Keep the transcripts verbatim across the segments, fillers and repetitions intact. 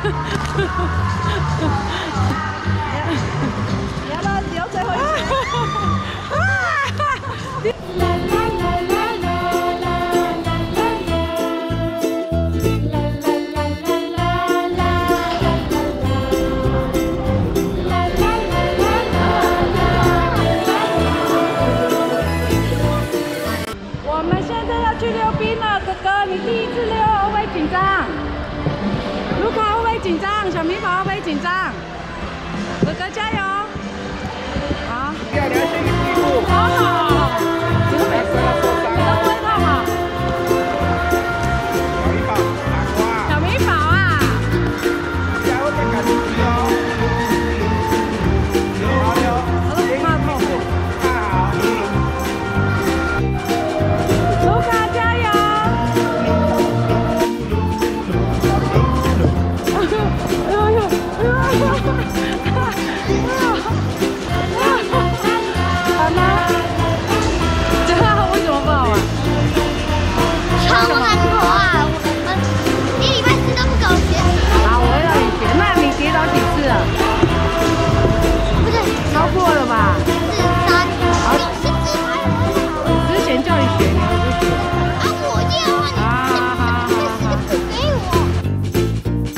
你要不要留最后一次？我们现在要去溜冰了，哥哥，你第一次溜会不会紧张？卢卡会不会紧张？小米宝会不会紧张？哥哥加油！好， 要你要先去第一步。 好好好，你都没事，你都不会痛啊？ 小米宝，南瓜。 小米宝啊！ 加油，再赶紧哦！好溜， 我都不怕痛。 看好。 卢卡加油！哎呦哎呦哎呦！好吗？这个为什么不好玩？ 超难过啊！我们一礼拜四都不给我学习。 好，我会让你学。那你跌倒几次了？ 不是， 超过了吧？ 是三。有十几排。 之前叫你学，你又不学。 啊，我要啊！你这十个不给我。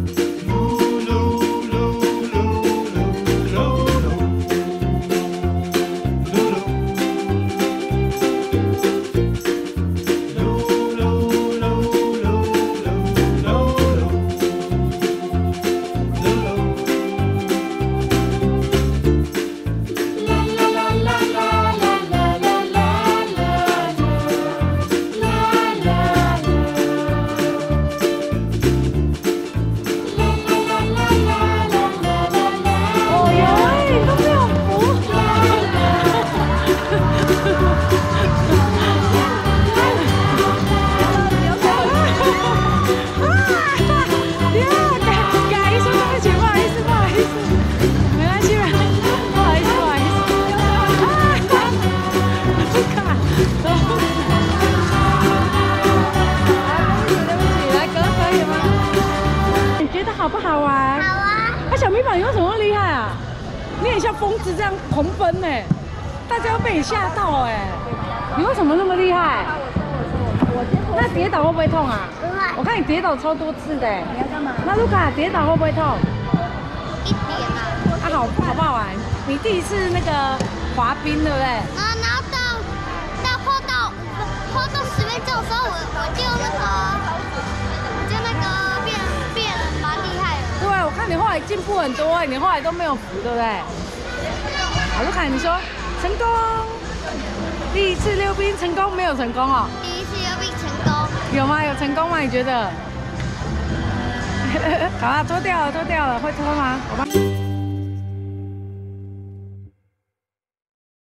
好不好玩？ 好啊！ 啊，小米宝，你为什么那么厉害啊？你很像疯子这样狂奔呢，大家要被你吓到哎！你为什么那么厉害？那跌倒会不会痛啊？ 不会。 我看你跌倒超多次的。 你要干嘛？ 那卢卡跌倒会不会痛？ 一点啊。 啊，好好不好玩？你第一次那个滑冰对不对？ 啊，然后到到坡道坡道十分钟的时候，我我就那个我就那个变变蛮厉害的。 对，我看你后来进步很多哎，你后来都没有扶，对不对？好，卢卡，你说成功，第一次溜冰成功没有成功哦？ 第一次溜冰成功。 有吗？有成功吗？你觉得？好啊，脱掉了，脱掉了，会脱吗？我帮。